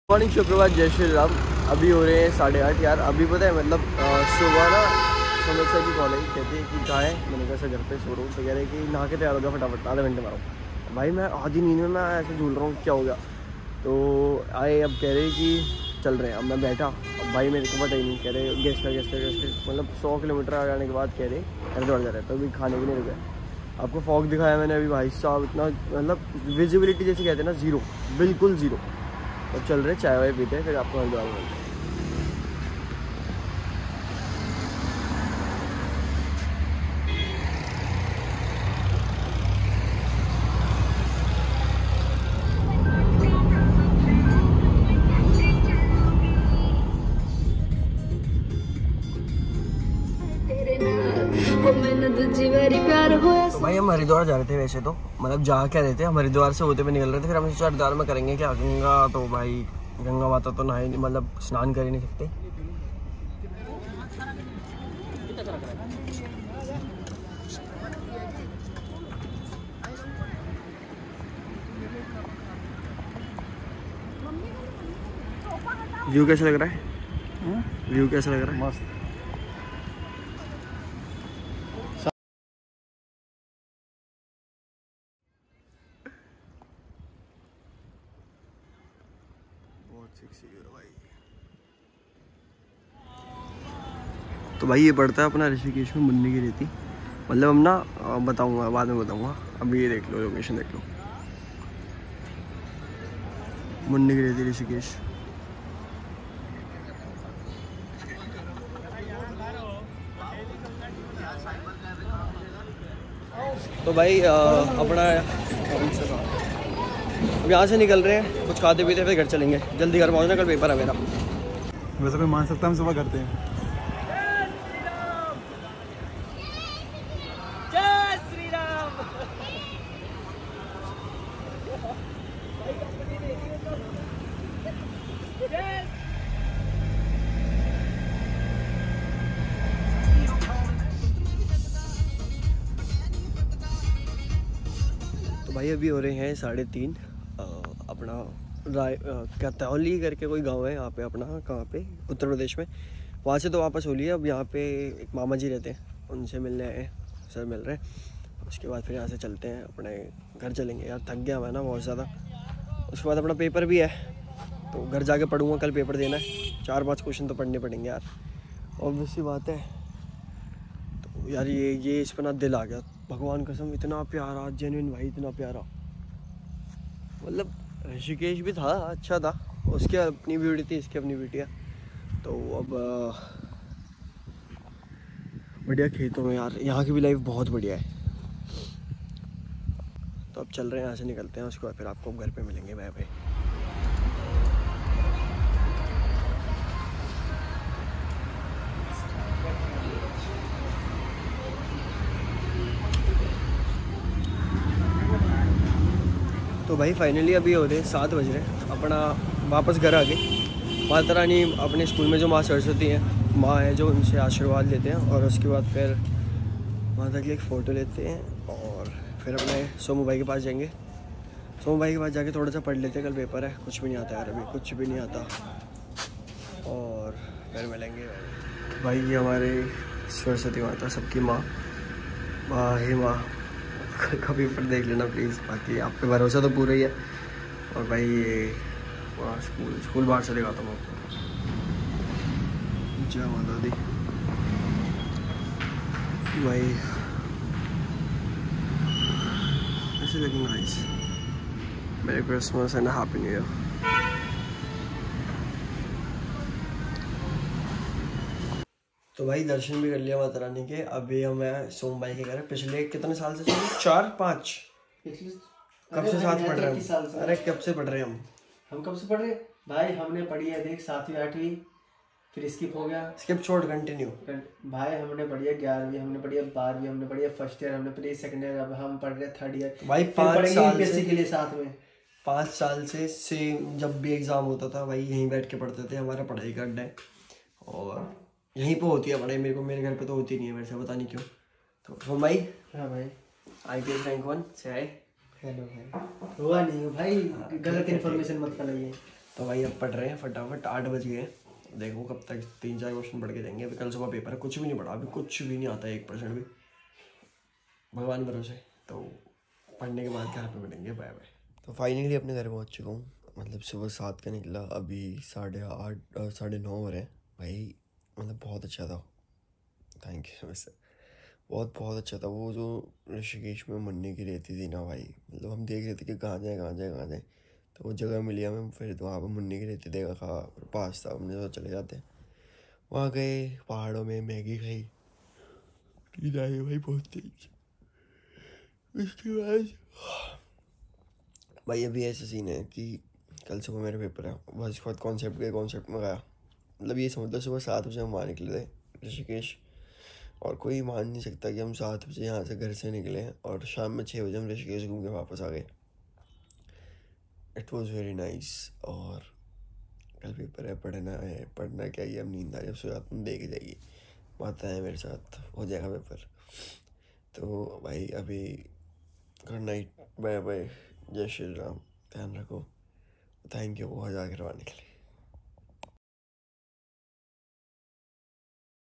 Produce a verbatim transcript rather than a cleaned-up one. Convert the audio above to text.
Morning, शुक्रवार, जय श्री राम। अभी हो रहे हैं साढ़े आठ। यार अभी पता है मतलब सुबह ना समझ सर की कॉल आई, कहते हैं कि कहाँ है। मैंने कहा सर घर पे सो रहा हूँ। तो कह रहे कि नहा के तैयार हो गया फटाफट, आधे घंटे में आऊँ। भाई मैं आधी नींद में मैं ऐसे झूल रहा हूँ, क्या हो गया। तो आए, अब कह रहे कि चल रहे हैं। अब मैं बैठा, अब भाई मेरे को पता ही नहीं। कह रहे गेस्ट का गेस्ट का गेस्ट मतलब सौ किलोमीटर आ जाने के बाद कह रहे हरिद्वार जा रहे हैं। तो अभी खाने भी नहीं रुके। आपको फॉग दिखाया मैंने अभी, भाई साहब इतना मतलब विजिबिलिटी जैसे कहते हैं ना, ज़ीरो, बिल्कुल ज़ीरो। अब चल रहे चाय वाय पीते हैं, फिर आपको हरिद्वार मिलते हैं। तो भाई हम हरिद्वार जा रहे थे वैसे तो, मतलब जा क्या रहे थे, हम हरिद्वार से होते हुए निकल रहे थे। फिर हम सोचा हरिद्वार में करेंगे क्या, गंगा। तो भाई गंगा माता तो नहा मतलब स्नान कर ही नहीं सकते। व्यू कैसा लग रहा है? व्यू कैसा लग रहा है? मस्त। भाई तो भाई ये पड़ता है अपना ऋषिकेश में, मुन्नी की रेती। मतलब हम ना बताऊंगा, बाद में बताऊंगा। अभी ये देख लो, लोकेशन देख लो, मुन्नी की रेती ऋषिकेश। तो भाई आ, अपना अब यहाँ से निकल रहे हैं, कुछ खाते पीते फिर घर चलेंगे। जल्दी घर पहुँचना, कल पेपर है मेरा। वैसे कोई मान सकता है हम सुबह करते हैं। जय श्री राम। तो भाई अभी हो रहे हैं साढ़े तीन। अपना राय क्या तौली करके कोई गांव है यहाँ पे अपना, कहाँ पे, उत्तर प्रदेश में। वहाँ से तो वापस हो लिया। अब यहाँ पे एक मामा जी रहते हैं, उनसे मिलने आए, सर मिल रहे हैं। उसके बाद फिर यहाँ से चलते हैं, अपने घर चलेंगे। यार थक गया मैं ना बहुत ज़्यादा। उसके बाद अपना पेपर भी है, तो घर जाके पढ़ूँगा। कल पेपर देना है, चार पाँच क्वेश्चन तो पढ़ने पड़ेंगे यार, ऑब्वियस सी बात है। तो यार ये ये इस पर ना दिल आ गया, भगवान कसम, इतना प्यारा, जेन्युइन भाई, इतना प्यारा। मतलब ऋषिकेश भी था, अच्छा था, उसकी अपनी ब्यूटी थी, इसकी अपनी ब्यूटी है। तो अब बढ़िया खेतों में यार, यहाँ की भी लाइफ बहुत बढ़िया है। तो अब चल रहे हैं, यहाँ से निकलते हैं। उसके बाद फिर आपको घर पे मिलेंगे। Bye bye. तो भाई फाइनली अभी हो रहे सात बज रहे, अपना वापस घर आ गए। माता रानी अपने स्कूल में जो माँ सरस्वती हैं, माँ है जो, उनसे आशीर्वाद लेते हैं। और उसके बाद फिर माता की एक फ़ोटो लेते हैं और फिर अपने सोमू भाई के पास जाएंगे। सोमू भाई के पास जाके थोड़ा सा पढ़ लेते हैं, कल पेपर है। कुछ भी नहीं आता यार, अभी कुछ भी नहीं आता। और फिर मिलेंगे भाई। ये हमारे सरस्वती माता, सबकी माँ, माँ हे माँ। कभी पर देख लेना प्लीज़। बाकी आप पे भरोसा तो पूरा ही है। और भाई ये वहाँ स्कूल स्कूल बाहर से दिखाता हूँ आपको। जय माता दी भाई। ऐसे looking nice. Merry Christmas and happy new year. तो भाई दर्शन भी कर लिया माता रानी के। अभी हम सोम भाई के घर। पिछले कितने साल से चले? चार पाँच कब से साथ पढ़ रहे हैं? अरे कब से पढ़ रहे हैं हम हम कब से पढ़ रहे हैं भाई? हमने पढ़ी है देख सातवीं आठवीं, फिर स्किप हो गया। स्किप छोड़ कंटिन्यू भाई हमने पढ़ी है ग्यारहवीं, हमने पढ़ी है बारहवीं, हमने पढ़ी है फर्स्ट ईयर, हमने पढ़ी है सेकंड ईयर, अब हम पढ़ रहे हैं थर्ड ईयर। भाई पाँच साल से के लिए साथ में पाँच साल से से जब भी एग्जाम होता था भाई यहीं बैठ के पढ़ते थे। हमारा पढ़ाई का अड्डा है और यहीं पे होती है पढ़ाई। मेरे को मेरे घर पे तो होती नहीं है मेरे से, पता नहीं क्यों। तो सोम भाई, हाँ भाई, I P S rank one से आए। हेलो भाई। हुआ नहीं भाई, गलत इन्फॉर्मेशन मत फैलाइए। तो भाई अब पढ़ रहे हैं फटाफट, आठ बज गए हैं। देखो कब तक तीन चार क्वेश्चन पढ़ के जाएंगे। अभी कल सुबह पेपर है, कुछ भी नहीं पढ़ा, अभी कुछ भी नहीं आता है, एक परसेंट भी, भगवान भरोसे। तो पढ़ने के बाद घर पे मिलेंगे, बाय बाय। तो फाइनली अपने घर पहुंच चुका हूँ, मतलब सुबह सात का निकला, अभी साढ़े आठ साढ़े नौ हो रहे हैं भाई। मतलब बहुत अच्छा था, थैंक यू वैसे, बहुत बहुत अच्छा था। वो जो ऋषिकेश में मन्ने की रहती थी ना भाई, मतलब हम देख रहे थे कि कहाँ जाए कहाँ जाए कहाँ जाए, तो वो जगह मिली हमें। फिर तो वहाँ पर मुन्नी की रहती देखा, खा पास था, हमने तो चले जाते। वहाँ गए, पहाड़ों में मैगी खाई, नींद आई भाई बहुत तेज। उसके बाद भाई अभी ऐसा सीन है कि कल सुबह मेरे पेपर है, बस उसके बाद कॉन्सेप्ट गए, कॉन्सेप्ट में गया। मतलब ये समझ लो सुबह सात बजे हम वहाँ निकले थे ऋषिकेश, और कोई मान नहीं सकता कि हम सात बजे यहाँ से घर से निकले हैं और शाम में छः बजे हम ऋषिकेश घूम के वापस आ गए। It was very nice. और कल पेपर है, पढ़ना है, पढ़ना क्या ही, अब नींद आ रही है, सो जाता हूँ, देख जाइए माता है मेरे साथ, हो जाएगा पेपर। तो भाई अभी गुड नाइट, बाय बाय, जय श्री राम, ध्यान रखो, थैंक यू बहुत ज़्यादा करवाने के लिए।